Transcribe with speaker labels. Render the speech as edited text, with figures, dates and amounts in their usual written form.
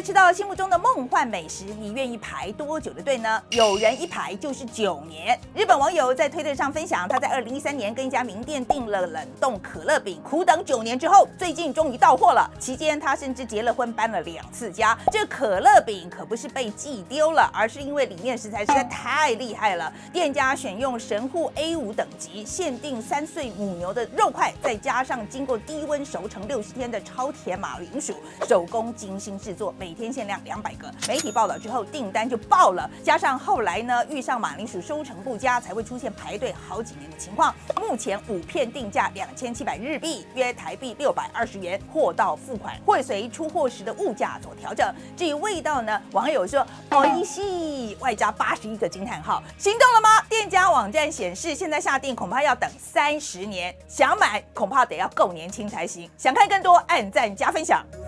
Speaker 1: 了吃到心目中的梦幻美食，你愿意排多久的队呢？有人一排就是9年。日本网友在推特上分享，他在2013年跟一家名店订了冷冻可乐饼，苦等9年之后，最近终于到货了。期间他甚至结了婚，搬了2次家。这可乐饼可不是被寄丢了，而是因为里面食材实在太厉害了。店家选用神户 A5等级，限定3岁母牛的肉块，再加上经过低温熟成60天的超甜马铃薯，手工精心制作，每天限量200个。媒体报道之后，订单就爆了。加上后来呢，遇上马铃薯收成不佳，才会出现排队好几年的情况。目前5片定价2700日币，约台币620元，货到付款，会随出货时的物价做调整。至于味道呢，网友说おいしい，外加81个惊叹号。心动了吗？店家网站显示，现在下定恐怕要等30年，想买恐怕得要够年轻才行。想看更多，按赞加分享。